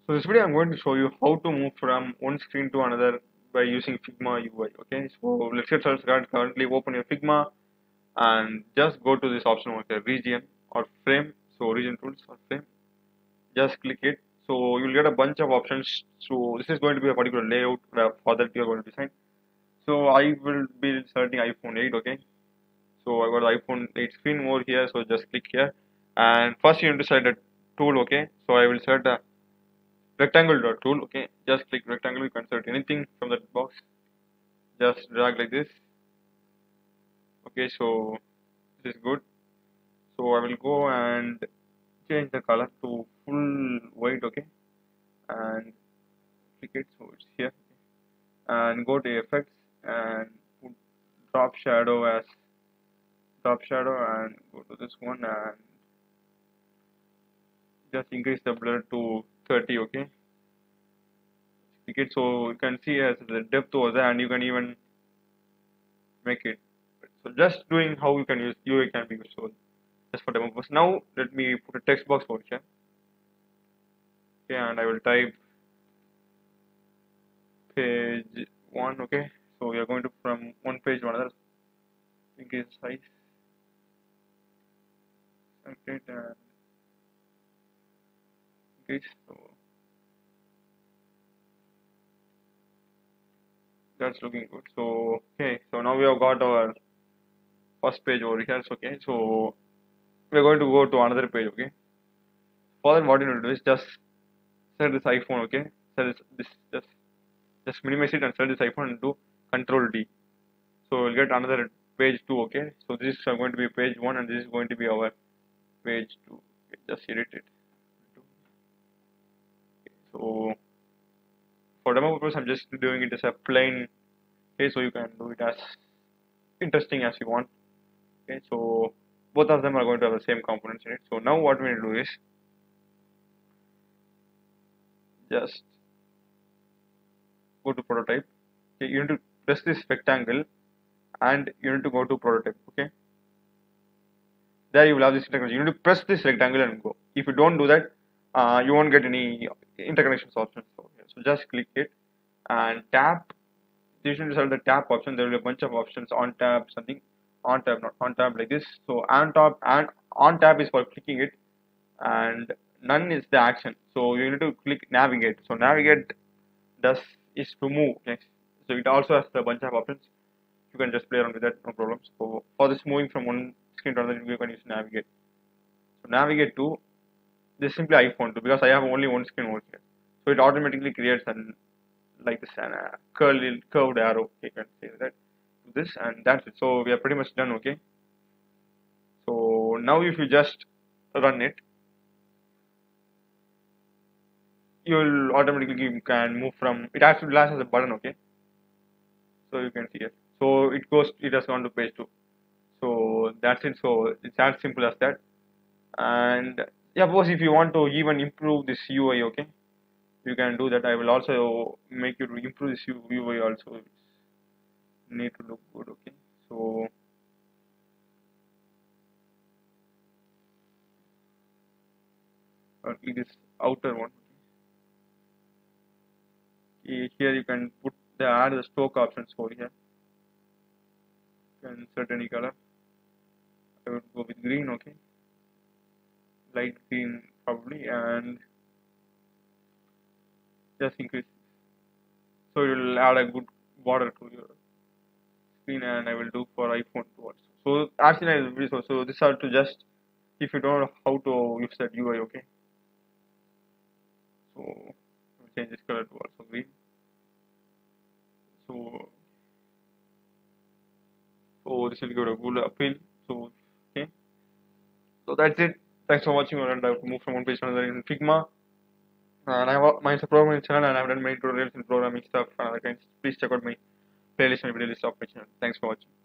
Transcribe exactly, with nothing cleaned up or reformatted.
So this video I'm going to show you how to move from one screen to another by using Figma U I. Okay, so let's get started. Currently open your Figma and just go to this option over here, region or frame. So region tools or frame. Just click it. So you'll get a bunch of options. So this is going to be a particular layout for that you're going to design. So I will be selecting iPhone eight. Okay, so I got the iPhone eight screen over here. So just click here, and first you need to select a tool. Okay, so I will select a rectangle dot tool. Okay, just click rectangle. You can select anything from that box. Just drag like this. Okay, so this is good. So I will go and change the color to full white. Okay, and click it. So it's here. And go to effects and put drop shadow as drop shadow and go to this one and just increase the blur to thirty. Okay, click it. So you can see as the depth over there, and you can even make it. So just doing how you can use U I can be useful just for demo purpose. Now let me put a text box over here. Okay, and I will type page one. Okay, so we are going to from one page to another. Increase size. Okay, and increase. So that's looking good. So okay, so now we have got our first page over here. So, okay, so we are going to go to another page. Okay, for that what you need to do is just set this iPhone. Okay, set this, this just just minimize it and set this iPhone and do Control D. So we'll get another page two. Okay, so this is going to be page one and this is going to be our page two. Okay, just edit it. Okay, so for demo purpose I'm just doing it as a plain. Okay, so you can do it as interesting as you want. Okay, so both of them are going to have the same components in it. So now what we need to do is just go to prototype. Okay, you need to press this rectangle and you need to go to prototype. Okay, there you will have this rectangle. You need to press this rectangle and go. If you don't do that, uh, you won't get any interconnections options. So, yeah, so just click it and tap. You should select the tap option. There will be a bunch of options on tab, something on tab, not on tab like this. So on top and on tab is for clicking it, and none is the action. So you need to click navigate. So navigate does is to move. Next, so it also has a bunch of options. You can just play around with that, no problem. So for this moving from one screen to another, you can use navigate. So navigate to this is simply iPhone two because I have only one screen over here. So it automatically creates an like this an uh, curly curved arrow. You can say that to this and that's it. So we are pretty much done. Okay. So now if you just run it, you will automatically can move from it has to last as a button. Okay, so you can see it. So it goes it has gone to page two. So that's it. So it's as simple as that. And yeah, suppose if you want to even improve this U I, okay, you can do that. I will also make you to improve this U I also. It's need to look good. Okay, so uh, this outer one. Okay, here you can put the add the stroke options over here. You can insert any color. I would go with green. Okay, light green probably, and just increase. So you will add a good border to your screen, and I will do for iPhone two also. So actually, I will so so this are to just if you don't know how to use that U I. Okay, so I'll change this color to also green. So so this will give a good appeal. So okay, so that's it. Thanks for watching. And I have to move from one page to another in Figma. And I have my programming channel, and I've done many tutorials in programming stuff and other kinds. Please check out my playlist and video list of my channel. Thanks for watching.